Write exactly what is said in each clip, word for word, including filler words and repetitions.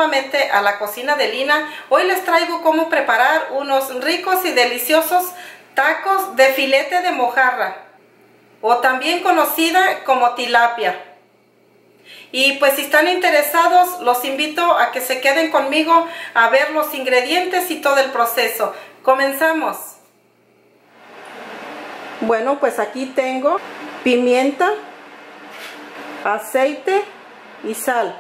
nuevamente a la cocina de Lina. Hoy les traigo cómo preparar unos ricos y deliciosos tacos de filete de mojarra, o también conocida como tilapia. Y pues si están interesados, los invito a que se queden conmigo a ver los ingredientes y todo el proceso. Comenzamos. Bueno, pues aquí tengo pimienta, aceite y sal.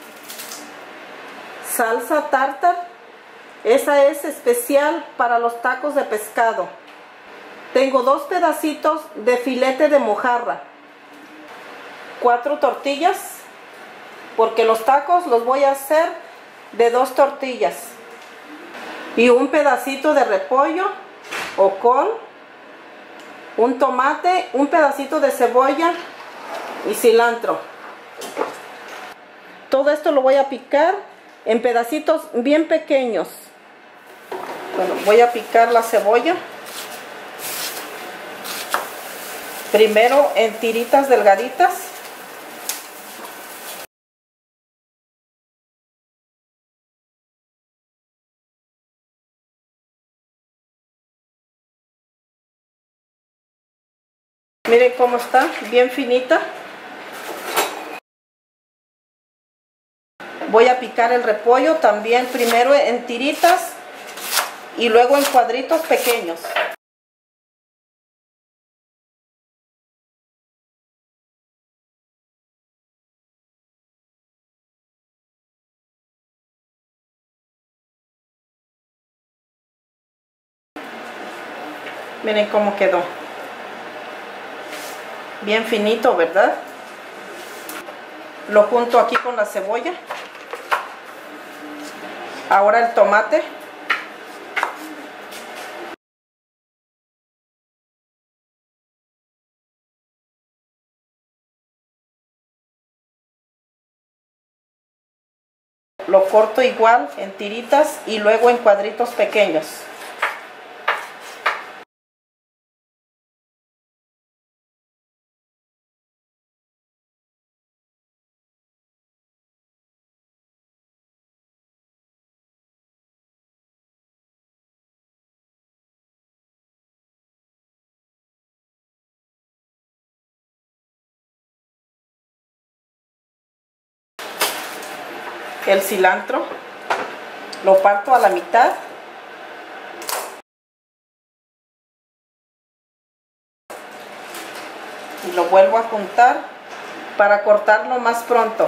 Salsa tártar, esa es especial para los tacos de pescado. Tengo dos pedacitos de filete de mojarra, cuatro tortillas, porque los tacos los voy a hacer de dos tortillas, y un pedacito de repollo o col, un tomate, un pedacito de cebolla y cilantro. Todo esto lo voy a picar en pedacitos bien pequeños. Bueno, voy a picar la cebolla primero en tiritas delgaditas. Miren cómo está, bien finita. Voy a picar el repollo también primero en tiritas y luego en cuadritos pequeños. Miren cómo quedó. Bien finito, ¿verdad? Lo junto aquí con la cebolla. Ahora el tomate. Lo corto igual en tiritas y luego en cuadritos pequeños. El cilantro lo parto a la mitad. Y lo vuelvo a juntar para cortarlo más pronto.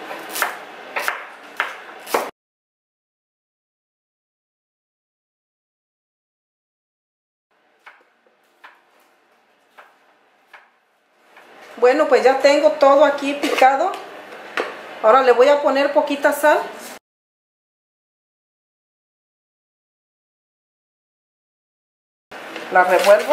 Bueno, pues ya tengo todo aquí picado. Ahora le voy a poner poquita sal. La revuelvo.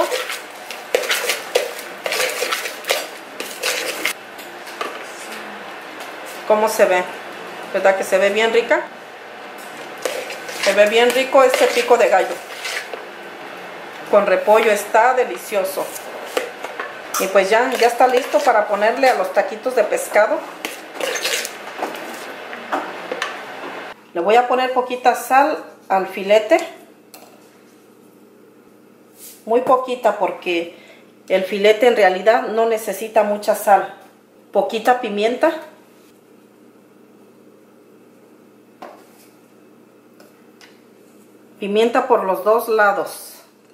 ¿Cómo se ve? ¿Verdad que se ve bien rica? Se ve bien rico este pico de gallo. Con repollo está delicioso. Y pues ya, ya está listo para ponerle a los taquitos de pescado. Le voy a poner poquita sal al filete. Muy poquita porque el filete en realidad no necesita mucha sal. Poquita pimienta. Pimienta por los dos lados.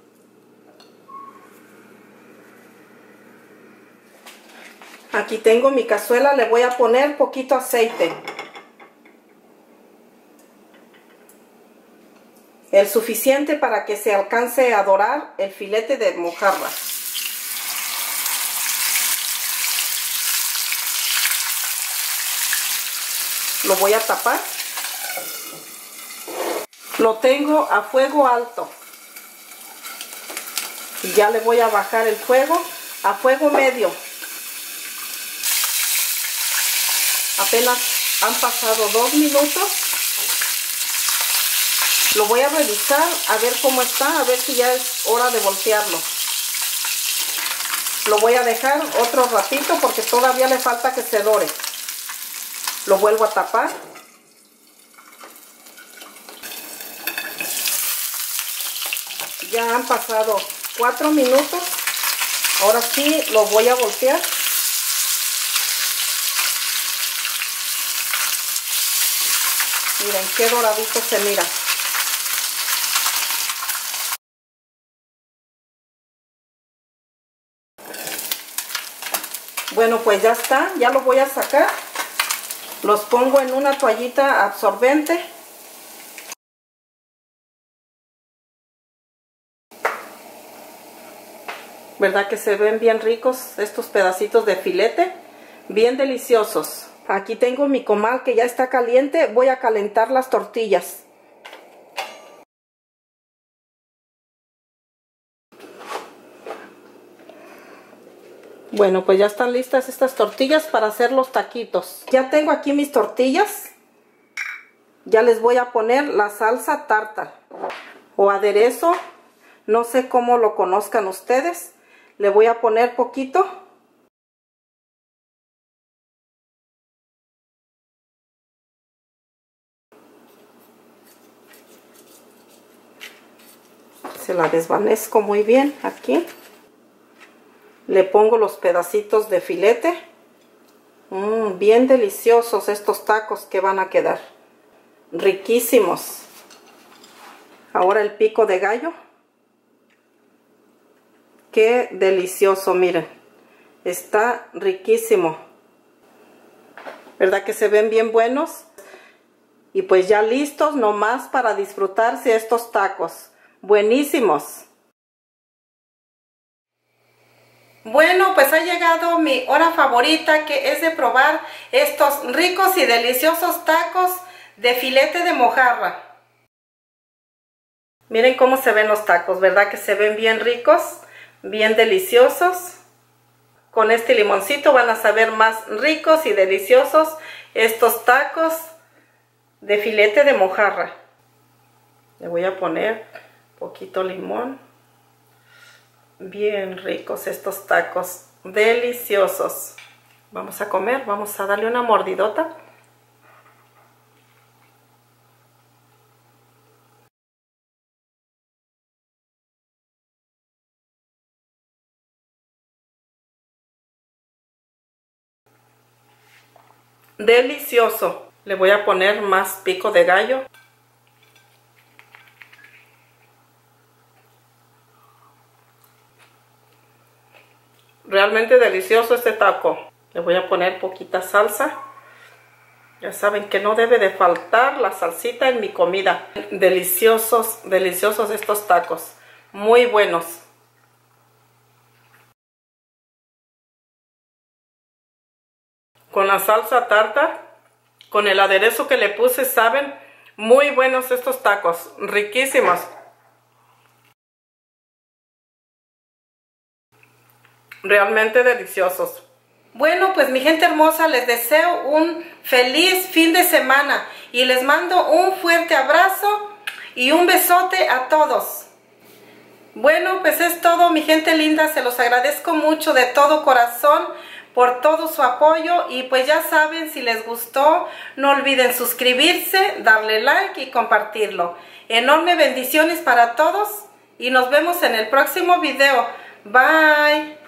Aquí tengo mi cazuela, le voy a poner poquito aceite. El suficiente para que se alcance a dorar el filete de mojarra. Lo voy a tapar. Lo tengo a fuego alto. Y ya le voy a bajar el fuego a fuego medio. Apenas han pasado dos minutos. Lo voy a revisar a ver cómo está, a ver si ya es hora de voltearlo. Lo voy a dejar otro ratito porque todavía le falta que se dore. Lo vuelvo a tapar. Ya han pasado cuatro minutos. Ahora sí lo voy a voltear. Miren qué doradito se mira. Bueno, pues ya está, ya lo voy a sacar. Los pongo en una toallita absorbente. ¿Verdad que se ven bien ricos estos pedacitos de filete? Bien deliciosos. Aquí tengo mi comal que ya está caliente. Voy a calentar las tortillas. Bueno, pues ya están listas estas tortillas para hacer los taquitos. Ya tengo aquí mis tortillas. Ya les voy a poner la salsa tártara o aderezo. No sé cómo lo conozcan ustedes. Le voy a poner poquito. Se la desvanezco muy bien aquí. Le pongo los pedacitos de filete. Mmm, bien deliciosos estos tacos que van a quedar. Riquísimos. Ahora el pico de gallo. Qué delicioso, miren. Está riquísimo. ¿Verdad que se ven bien buenos? Y pues ya listos nomás para disfrutarse estos tacos. Buenísimos. Bueno, pues ha llegado mi hora favorita, que es de probar estos ricos y deliciosos tacos de filete de mojarra. Miren cómo se ven los tacos, ¿verdad que se ven bien ricos? Bien deliciosos. Con este limoncito van a saber más ricos y deliciosos estos tacos de filete de mojarra. Le voy a poner poquito limón. Bien ricos estos tacos, deliciosos. Vamos a comer, vamos a darle una mordidota. Delicioso. Le voy a poner más pico de gallo. Realmente delicioso este taco. Le voy a poner poquita salsa. Ya saben que no debe de faltar la salsita en mi comida. Deliciosos, deliciosos estos tacos. Muy buenos. Con la salsa tártara, con el aderezo que le puse, saben, muy buenos estos tacos, riquísimos. Realmente deliciosos. Bueno, pues mi gente hermosa, les deseo un feliz fin de semana y les mando un fuerte abrazo y un besote a todos. Bueno, pues es todo, mi gente linda, se los agradezco mucho de todo corazón por todo su apoyo y pues ya saben, si les gustó, no olviden suscribirse, darle like y compartirlo. Enormes bendiciones para todos y nos vemos en el próximo video. Bye.